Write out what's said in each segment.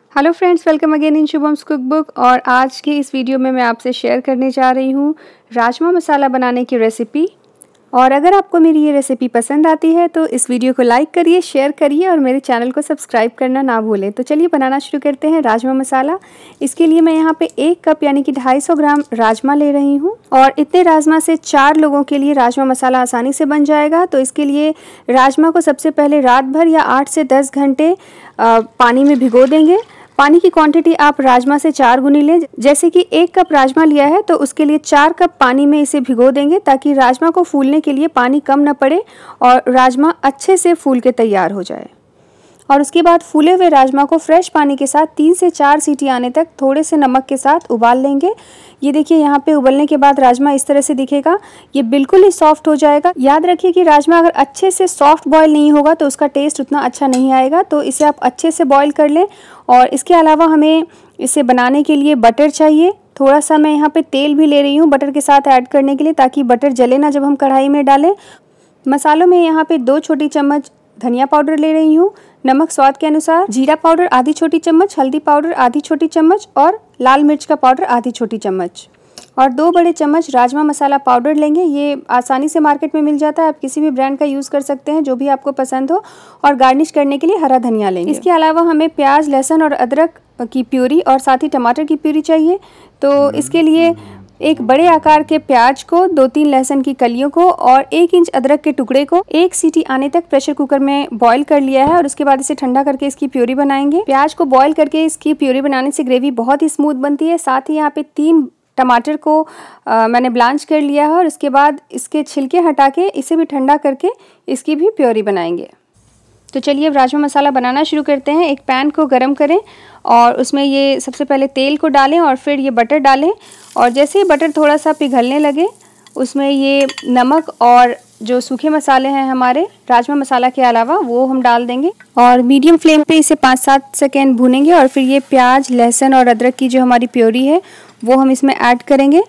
Hello friends, welcome again in Shubham's cook book. और आज की इस वीडियो में मैं आपसे शेयर करने जा रही हूँ राजमा मसाला बनाने की रेसिपी। और अगर आपको मेरी ये रेसिपी पसंद आती है तो इस वीडियो को लाइक करिए, शेयर करिए और मेरे चैनल को सब्सक्राइब करना ना भूलें। तो चलिए बनाना शुरू करते हैं राजमा मसाला। इसके लिए मैं यहाँ पे 1 कप यानी कि 250 ग्राम राजमा ले रही हूँ। और इतने राजमा से 4 लोगों के लिए राजमा मसाला आसानी से बन जाएगा। तो इसके लिए राजमा को सबसे पहले रात भर या 8 से 10 घंटे पानी में भिगो देंगे। पानी की क्वांटिटी आप राजमा से 4 गुनी लें। जैसे कि 1 कप राजमा लिया है तो उसके लिए 4 कप पानी में इसे भिगो देंगे, ताकि राजमा को फूलने के लिए पानी कम न पड़े और राजमा अच्छे से फूल के तैयार हो जाए। और उसके बाद फूले हुए राजमा को फ्रेश पानी के साथ 3 से 4 सीटी आने तक थोड़े से नमक के साथ उबाल लेंगे। ये देखिए, यहाँ पे उबलने के बाद राजमा इस तरह से दिखेगा। ये बिल्कुल ही सॉफ्ट हो जाएगा। याद रखिए कि राजमा अगर अच्छे से सॉफ्ट बॉयल नहीं होगा तो उसका टेस्ट उतना अच्छा नहीं आएगा। तो इसे आप अच्छे से बॉयल कर लें। और इसके अलावा हमें इसे बनाने के लिए बटर चाहिए। थोड़ा सा मैं यहाँ पे तेल भी ले रही हूँ बटर के साथ ऐड करने के लिए, ताकि बटर जले ना जब हम कढ़ाई में डालें। मसालों में यहाँ पे 2 छोटी चम्मच धनिया पाउडर ले रही हूँ, नमक स्वाद के अनुसार, जीरा पाउडर आधी छोटी चम्मच, हल्दी पाउडर आधी छोटी चम्मच और लाल मिर्च का पाउडर आधी छोटी चम्मच। और 2 बड़े चम्मच राजमा मसाला पाउडर लेंगे। ये आसानी से मार्केट में मिल जाता है, आप किसी भी ब्रांड का यूज़ कर सकते हैं, जो भी आपको पसंद हो। और गार्निश करने के लिए हरा धनिया लेंगे। इसके अलावा हमें प्याज, लहसुन और अदरक की प्यूरी और साथ ही टमाटर की प्यूरी चाहिए। तो इसके लिए एक बड़े आकार के प्याज को, 2-3 लहसुन की कलियों को और 1 इंच अदरक के टुकड़े को 1 सीटी आने तक प्रेशर कुकर में बॉईल कर लिया है। और उसके बाद इसे ठंडा करके इसकी प्यूरी बनाएंगे। प्याज को बॉईल करके इसकी प्यूरी बनाने से ग्रेवी बहुत ही स्मूथ बनती है। साथ ही यहाँ पे 3 टमाटर को मैंने ब्लांच कर लिया है। और उसके बाद इसके छिलके हटा के इसे भी ठंडा करके इसकी भी प्यूरी बनाएंगे। तो चलिए अब राजमा मसाला बनाना शुरू करते हैं। एक पैन को गरम करें और उसमें ये सबसे पहले तेल को डालें और फिर ये बटर डालें। और जैसे ही बटर थोड़ा सा पिघलने लगे उसमें ये नमक और जो सूखे मसाले हैं हमारे राजमा मसाला के अलावा, वो हम डाल देंगे। और मीडियम फ्लेम पे इसे 5-7 सेकेंड भूनेंगे। और फिर ये प्याज, लहसुन और अदरक की जो हमारी प्योरी है वो हम इसमें ऐड करेंगे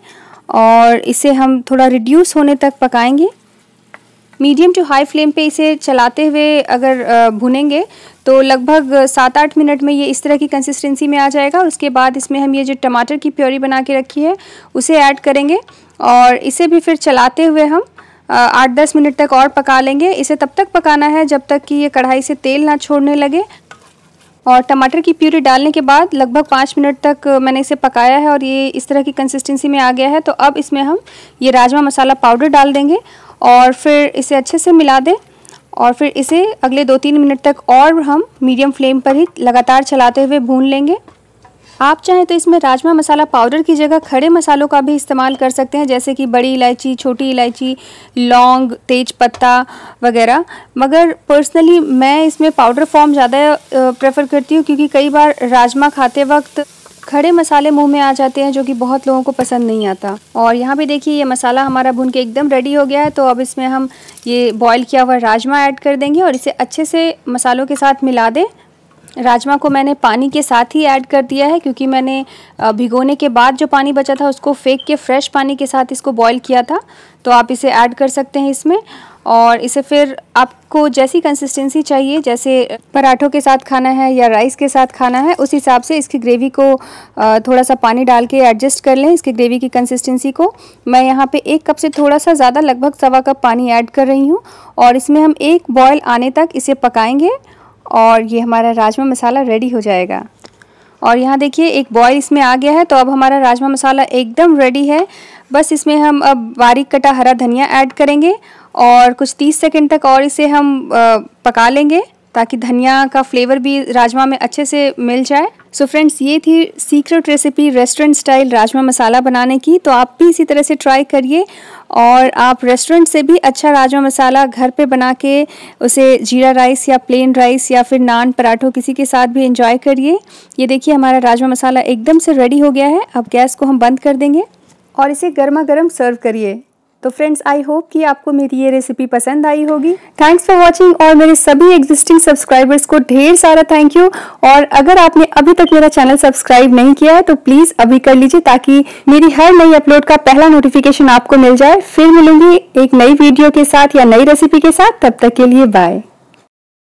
और इसे हम थोड़ा रिड्यूस होने तक पकाएंगे। मीडियम टू हाई फ्लेम पे इसे चलाते हुए अगर भुनेंगे तो लगभग 7-8 मिनट में ये इस तरह की कंसिस्टेंसी में आ जाएगा। और उसके बाद इसमें हम ये जो टमाटर की प्योरी बना के रखी है उसे ऐड करेंगे और इसे भी फिर चलाते हुए हम 8-10 मिनट तक और पका लेंगे। इसे तब तक पकाना है जब तक कि ये कढ़ाई से तेल ना छोड़ने लगे। और टमाटर की प्यूरी डालने के बाद लगभग 5 मिनट तक मैंने इसे पकाया है और ये इस तरह की कंसिस्टेंसी में आ गया है। तो अब इसमें हम ये राजमा मसाला पाउडर डाल देंगे और फिर इसे अच्छे से मिला दें। और फिर इसे अगले 2-3 मिनट तक और हम मीडियम फ्लेम पर ही लगातार चलाते हुए भून लेंगे। आप चाहें तो इसमें राजमा मसाला पाउडर की जगह खड़े मसालों का भी इस्तेमाल कर सकते हैं, जैसे कि बड़ी इलायची, छोटी इलायची, लौंग, तेज पत्ता वगैरह। मगर पर्सनली मैं इसमें पाउडर फॉर्म ज़्यादा प्रेफर करती हूँ, क्योंकि कई बार राजमा खाते वक्त खड़े मसाले मुंह में आ जाते हैं, जो कि बहुत लोगों को पसंद नहीं आता। और यहाँ पे देखिए ये मसाला हमारा भून के एकदम रेडी हो गया है। तो अब इसमें हम ये बॉईल किया हुआ राजमा ऐड कर देंगे और इसे अच्छे से मसालों के साथ मिला दें। राजमा को मैंने पानी के साथ ही ऐड कर दिया है, क्योंकि मैंने भिगोने के बाद जो पानी बचा था उसको फेंक के फ्रेश पानी के साथ इसको बॉईल किया था। तो आप इसे ऐड कर सकते हैं इसमें। और इसे फिर आपको जैसी कंसिस्टेंसी चाहिए, जैसे पराठों के साथ खाना है या राइस के साथ खाना है, उस हिसाब से इसकी ग्रेवी को थोड़ा सा पानी डाल के एडजस्ट कर लें इसकी ग्रेवी की कंसिस्टेंसी को। मैं यहाँ पे 1 कप से थोड़ा सा ज़्यादा, लगभग 1.25 कप पानी ऐड कर रही हूँ। और इसमें हम 1 बॉयल आने तक इसे पकाएंगे और ये हमारा राजमा मसाला रेडी हो जाएगा। और यहाँ देखिए एक बॉयल इसमें आ गया है। तो अब हमारा राजमा मसाला एकदम रेडी है। बस इसमें हम अब बारीक कटा हरा धनिया ऐड करेंगे और कुछ 30 सेकंड तक और इसे हम पका लेंगे, ताकि धनिया का फ्लेवर भी राजमा में अच्छे से मिल जाए। सो फ्रेंड्स, ये थी secret recipe restaurant style rajma masala बनाने की। तो आप भी इसी तरह से ट्राई करिए और आप रेस्टोरेंट से भी अच्छा राजमा मसाला घर पे बना के उसे जीरा राइस या प्लेन राइस या फिर नान, पराठों किसी के साथ भी एंजॉय करिए। ये देखिए हमारा राजमा मसाला एकदम से रेडी हो गया है। अब गैस को हम बंद कर देंगे और इसे गर्मा गर्म सर्व करिए। तो फ्रेंड्स, आई होप कि आपको मेरी ये रेसिपी पसंद आई होगी। Thanks for watching. और मेरे सभी एग्जिस्टिंग सब्सक्राइबर्स को ढेर सारा थैंक यू। और अगर आपने अभी तक मेरा चैनल सब्सक्राइब नहीं किया है तो प्लीज़ अभी कर लीजिए, ताकि मेरी हर नई अपलोड का पहला नोटिफिकेशन आपको मिल जाए। फिर मिलूंगी एक नई वीडियो के साथ या नई रेसिपी के साथ। तब तक के लिए बाय।